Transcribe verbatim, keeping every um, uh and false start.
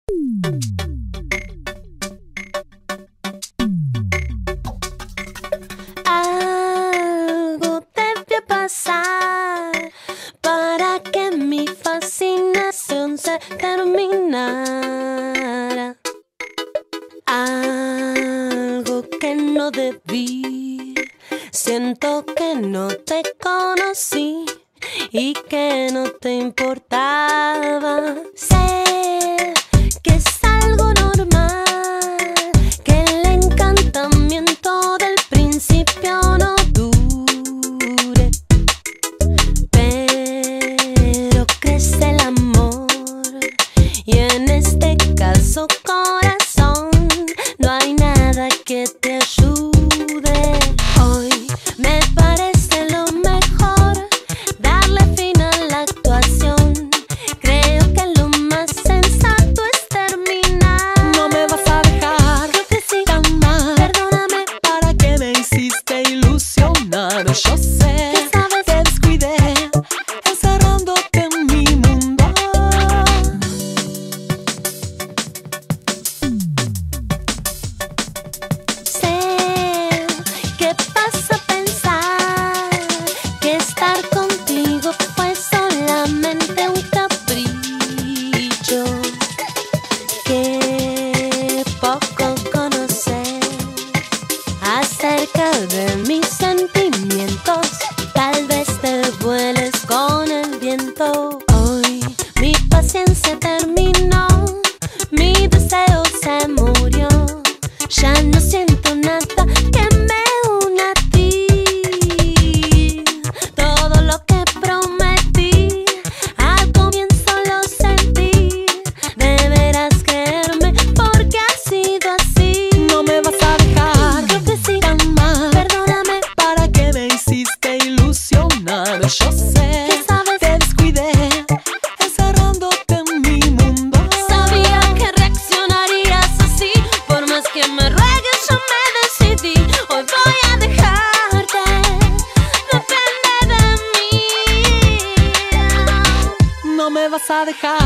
Algo debe pasar para que mi fascinación se terminara. Algo que no debí. Siento que no te conocí y que no te importaba. Sé que es algo normal, que el encantamiento del principio no dure, pero crece el amor y en este caso, corazón, no hay nada que te ayude. Hoy me parece lo mejor darle fin a la actuación. Creo que lo más sensato es terminar. No me vas a dejar, Creo que sí, jamás. perdóname. ¿Para qué me hiciste ilusionar? Yo sé ¿Qué sabes? te descuidé, encerrándote en mi mundo. Sé que vas a pensar que estar contigo fue solamente un capricho, que poco conocer acerca de mis sentimientos. Tal vez te vueles con el viento. Hoy mi paciencia terminó, mi deseo se murió. Ya no siento nada que me una a ti. Todo lo que prometí al comienzo lo sentí. Deberás creerme porque ha sido así. No me vas a dejar, Creo que sí, jamás. perdóname. ¿Para qué me hiciste ilusionar? Yo sé ¿Qué sabes? te descuidé, encerrándote en mi mundo. Sabía que reaccionarías así. Por más que me ruegues yo me decidí. Hoy voy a dejarte, depende de mí. No me vas a dejar,